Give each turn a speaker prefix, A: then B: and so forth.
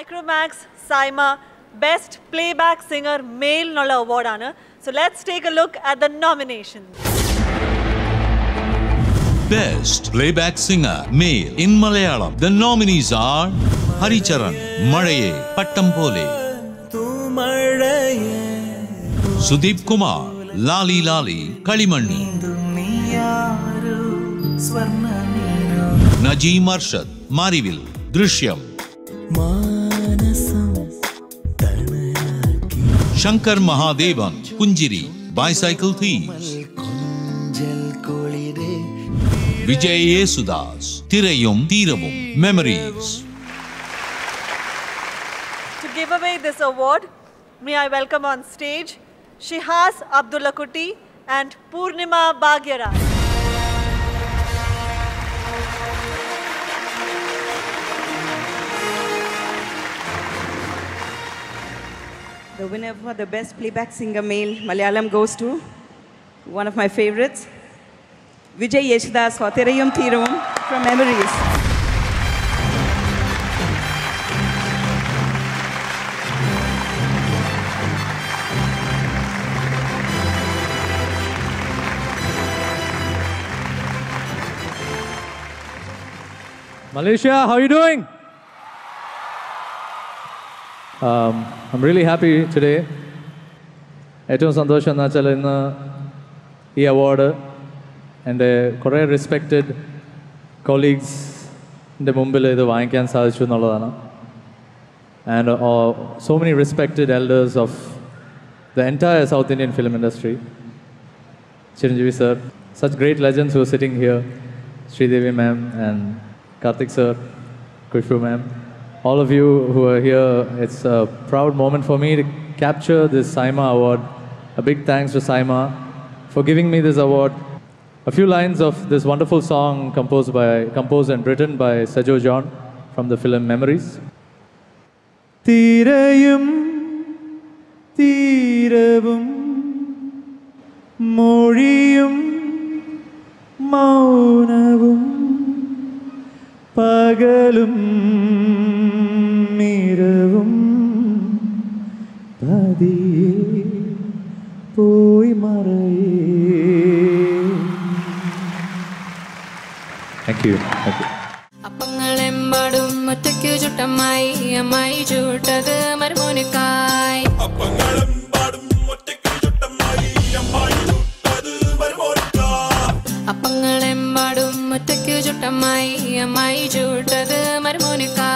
A: Micromax SIIMA Best Playback Singer Male Nolla Award ആണ്. So let's take a look at the nominations.
B: Best Playback Singer Male in Malayalam. The nominees are Haricharan, Malaye, Pattam Pole, Sudeep Kumar, Lali Lali, Kalimanni, Najeem Arshad, Marivil, Drishyam, Shankar Mahadevan, Punjiri, Bicycle Thieves, Vijay Yesudas, Tirayum Theeravum, Memories.
A: To give away this award, may I welcome on stage Shihas Abdullakutti and Purnima Bhagyaraj.
C: The winner for the Best Playback Singer Male Malayalam goes to one of my favorites, Vijay Yesudas for Tirayum Theeravum from Memories.
D: Malaysia, how are you doing? I'm really happy today. ഏറ്റവും സന്തോഷം എന്ന് വെച്ചാൽ ഇന്ന് ഈ award എൻ്റെ കുറേ respected കൊളീഗ്സിൻ്റെ മുമ്പിൽ ഇത് വാങ്ങിക്കാൻ സാധിച്ചു എന്നുള്ളതാണ്. And so many respected elders of the entire South Indian film industry. Chiranjeevi sir, such great legends who are sitting here, Sridevi ma'am and Karthik sir, Kushbu ma'am, all of you who are here. It's a proud moment for me to capture this SIIMA award. A big thanks to SIIMA for giving me this award. A few lines of this wonderful song composed and written by Sajo John from the film Memories. Tirayum Theeravum Moriyum Maunavum Pagalum Miravum Padiye Poi Maraye. Thank you. Thank you.
E: അപ്പങ്ങളെമ്പാടും ഒറ്റയ്ക്കു ചുട്ടമ്മായി അമ്മായി ചൂട്ടത് മരുമോനുക്കായി. അപ്പങ്ങളെമ്പാടും ഒറ്റയ്ക്കു ചുട്ടമ്മായി അമ്മായി ചൂട്ടത് മരുമോനുക്കായി.